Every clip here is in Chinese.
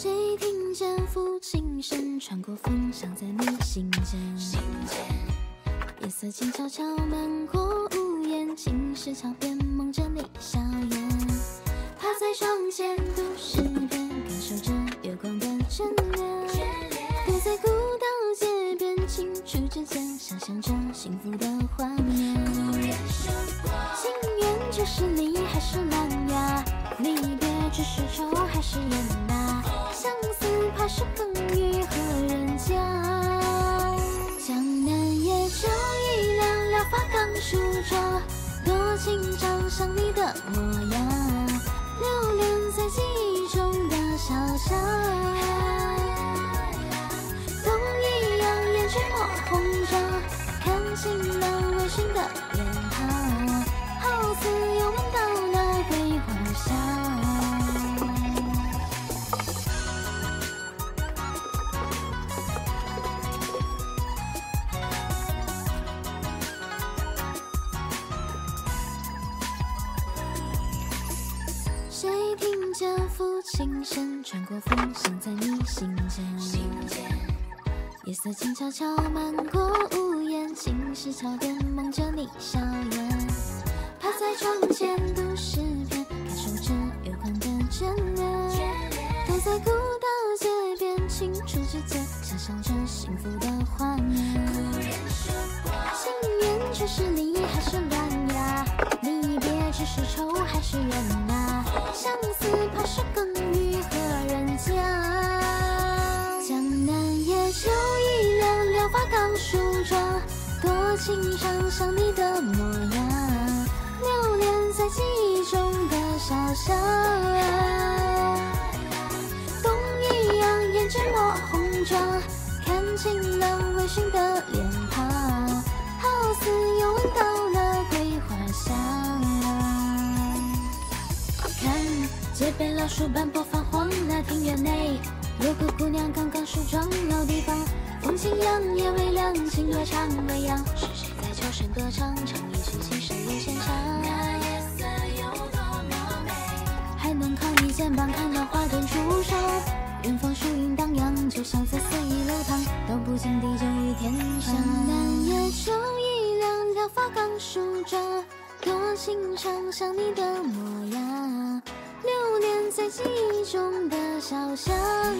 谁听见抚琴声穿过风，响在你心间？夜色静悄悄漫过屋檐，青石桥边梦着你笑颜。趴在窗前读诗篇，感受着月光的眷恋。躲在古道街边，轻触指尖，想象着幸福的画面。情缘只是梨还是烂呀？离别只是愁还是怨呐？相思怕是风雨何人家？江南夜酒一凉，撩发刚梳妆，多情长想你的模样，留恋在记忆中的小巷。冬一样胭脂抹红妆，看清了微醺的脸庞，好似又闻到了桂花香。谁听见抚琴声穿过风，响在你心间？夜色静悄悄漫过屋檐，青石桥边梦着你笑颜。趴在窗前读诗篇，感受着月光的眷恋。躲在古道街边，轻触指尖，想象着幸福的画面。情缘只是梨还是乱呀？离别只是愁还是怨呐？相思怕是风雨何人家？江南夜酒一凉，撩发刚梳妆，多情长想你的模样，留恋在记忆中的小巷。冬一样胭脂抹红妆，看清了微醺的脸庞，好似又闻到了桂花香。看街边老树斑驳泛黄，那庭院内有个姑娘刚刚梳妆，老地方风清扬，夜微凉，情歌唱未央，是谁在悄声歌唱，唱一曲情深入弦上。那夜色有多么美，还能靠你肩膀看到花灯初上，远方树影荡漾，就像在肆意流淌，道不尽地久与天长。江南夜酒一凉，撩发刚梳妆，多情长想你的模样，留恋在记忆中的小巷。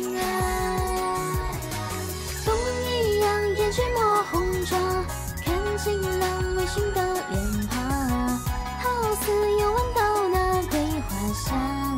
冬一样胭脂抹红妆，看清了微醺的脸庞，好似又闻到了桂花香。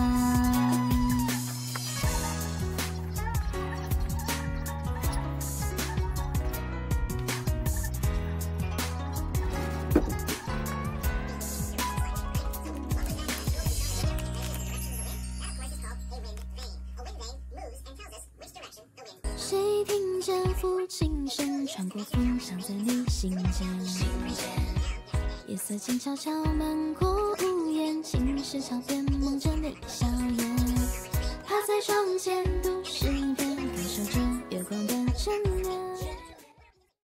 谁听见抚琴声穿过风，响在你心间？夜色静悄悄漫过屋檐，青石桥边梦着你笑颜。趴在窗前